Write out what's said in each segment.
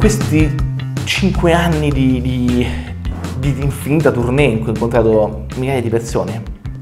questi 5 anni di infinita tournée in cui ho incontrato migliaia di persone,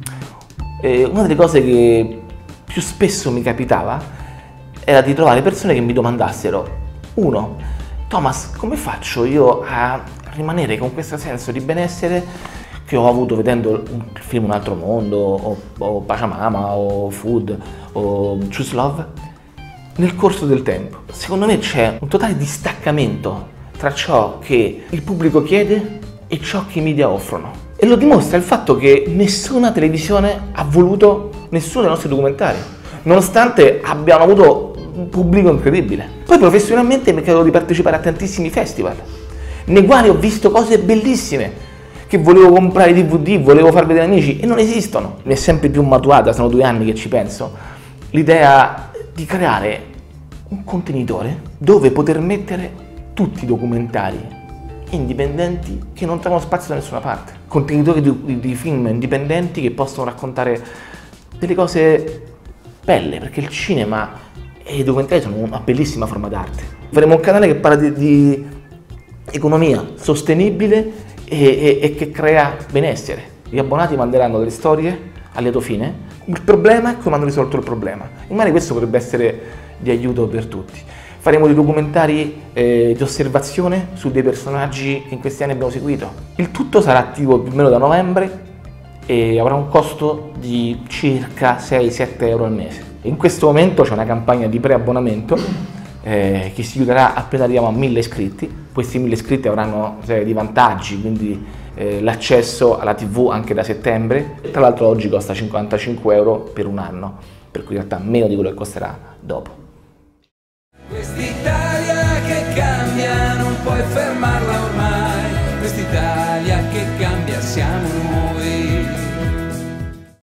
una delle cose che più spesso mi capitava era di trovare persone che mi domandassero: uno, Thomas, come faccio io a rimanere con questo senso di benessere che ho avuto vedendo il film Un altro mondo, o Pachamama, o Food, o Choose Love, nel corso del tempo? Secondo me c'è un totale distaccamento tra ciò che il pubblico chiede e ciò che i media offrono. E lo dimostra il fatto che nessuna televisione ha voluto nessuno dei nostri documentari, nonostante abbiano avuto un pubblico incredibile. Poi professionalmente mi è capitato di partecipare a tantissimi festival, nei quali ho visto cose bellissime, che volevo comprare DVD, volevo far vedere amici e non esistono. Mi è sempre più maturata, sono 2 anni che ci penso, l'idea di creare un contenitore dove poter mettere tutti i documentari indipendenti che non trovano spazio da nessuna parte. Contenitori di film indipendenti che possono raccontare delle cose belle, perché il cinema e i documentari sono una bellissima forma d'arte. Faremo un canale che parla di economia sostenibile e che crea benessere. Gli abbonati manderanno delle storie a lieto fine. Il problema è come hanno risolto il problema. E magari questo potrebbe essere di aiuto per tutti. Faremo dei documentari di osservazione su dei personaggi che in questi anni abbiamo seguito. Il tutto sarà attivo più o meno da novembre e avrà un costo di circa 6-7 euro al mese. In questo momento c'è una campagna di preabbonamento che si chiuderà appena arriviamo a 1000 iscritti. Questi 1000 iscritti avranno una serie di vantaggi, quindi l'accesso alla TV anche da settembre. Tra l'altro oggi costa 55 euro per un anno, per cui in realtà meno di quello che costerà dopo. Quest'Italia che cambia, non puoi fermarla ormai. Quest'Italia che cambia, siamo noi.